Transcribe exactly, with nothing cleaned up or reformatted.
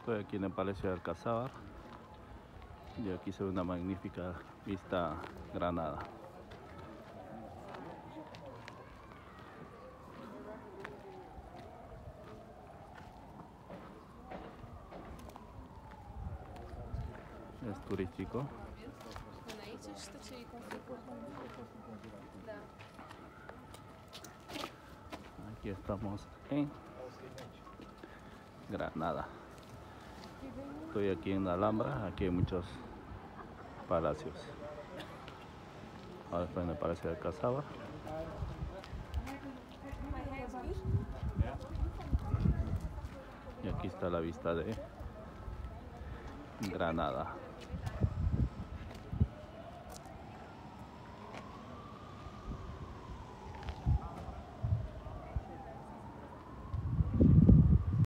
Estoy aquí en el Palacio de Alcázar y aquí se ve una magnífica vista a Granada. Es turístico. Aquí estamos en Granada. Estoy aquí en la Alhambra, aquí hay muchos palacios. Ahora estoy en el Palacio de Alcázar. Y aquí está la vista de Granada.